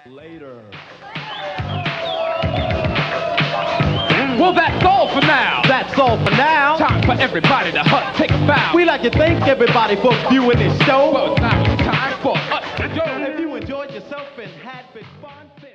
Later. Well, that's all for now. That's all for now. Time for everybody to take a bow. We like to thank everybody for viewing this show. Well, now it's time for us to go. If you enjoyed yourself and had big fun,